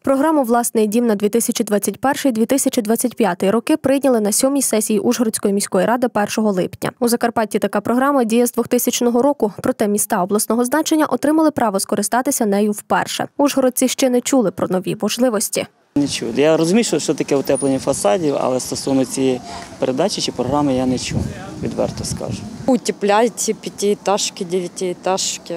Програму «Власний дім» на 2021-2025 роки прийняли на 7-й сесії Ужгородської міської ради 1 липня. У Закарпатті така програма діє з 2000 року, проте міста обласного значення отримали право скористатися нею вперше. Ужгородці ще не чули про нові можливості. Не чув. Я розумію, що таке утеплення фасадів, але стосовно цієї передачі чи програми я не чув, відверто скажу. Утепляйте пятиэтажки, девятиэтажки,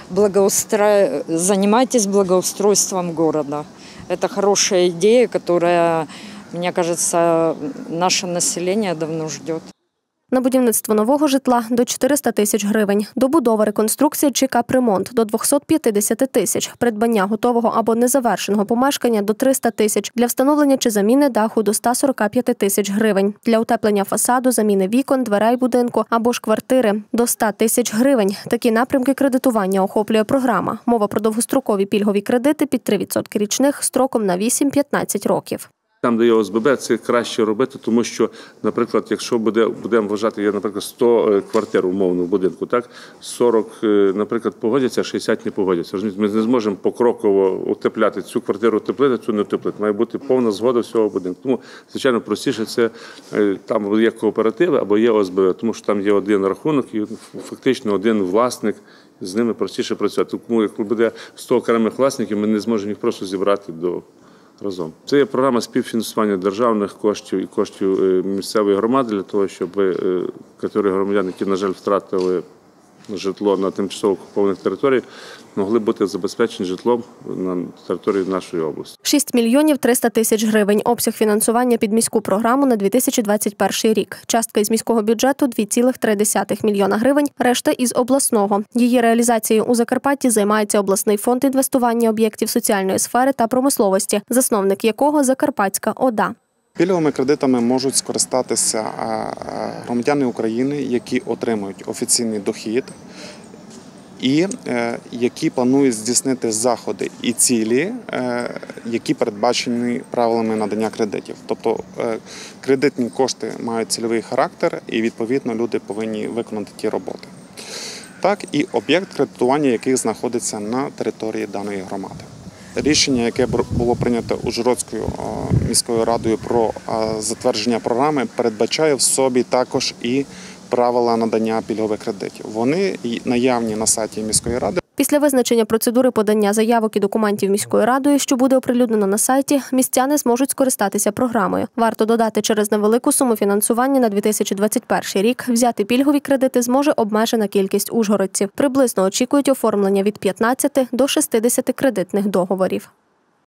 занимайтесь благоустройством города. Это хорошая идея, которая, мне кажется, наше население давно ждет. На будівництво нового житла – до 400 тисяч гривень, добудова, реконструкція чи капремонт – до 250 тисяч, придбання готового або незавершеного помешкання – до 300 тисяч, для встановлення чи заміни даху – до 145 тисяч гривень, для утеплення фасаду, заміни вікон, дверей будинку або ж квартири – до 100 тисяч гривень. Такі напрямки кредитування охоплює програма. Мова про довгострокові пільгові кредити під 3% річних строком на 8-15 років. Там, де є ОСББ, це краще робити, тому що, наприклад, якщо будемо вважати, є, наприклад, 100 квартир умовно в будинку, так, 40, наприклад, погодяться, а 60 не погодяться. Ми не зможемо покроково утепляти цю квартиру, утеплити, цю не утеплити. Має бути повна згода всього будинку. Тому, звичайно, простіше це, там є кооперативи або є ОСББ, тому що там є один рахунок і фактично один власник, з ними простіше працювати. Тому, як буде 100 окремих власників, ми не зможемо їх просто зібрати разом. Це є програма співфінансування державних коштів і коштів місцевої громади для того, щоб категорії громадян, які, на жаль, втратили житло на тимчасово окупованих територіях, могли бути забезпечені житлом на території нашої області. 6 мільйонів 300 тисяч гривень – обсяг фінансування під міську програму на 2021 рік. Частка із міського бюджету – 2,3 мільйона гривень, решта – із обласного. Її реалізацією у Закарпатті займається обласний фонд інвестування об'єктів соціальної сфери та промисловості, засновник якого – Закарпатська ОДА. Пільговими кредитами можуть скористатися громадяни України, які отримують офіційний дохід і які планують здійснити заходи і цілі, які передбачені правилами надання кредитів. Тобто кредитні кошти мають цільовий характер і, відповідно, люди повинні виконати ті роботи. Так, і об'єкт кредитування, який знаходиться на території даної громади. Рішення, яке було прийнято Ужгородською міською радою про затвердження програми, передбачає в собі також і правила надання пільгових кредитів. Вони наявні на сайті міської ради. Після визначення процедури подання заявок і документів міською радою, що буде оприлюднено на сайті, містяни зможуть скористатися програмою. Варто додати, через невелику суму фінансування на 2021 рік взяти пільгові кредити зможе обмежена кількість ужгородців. Приблизно очікують оформлення від 15 до 60 кредитних договорів.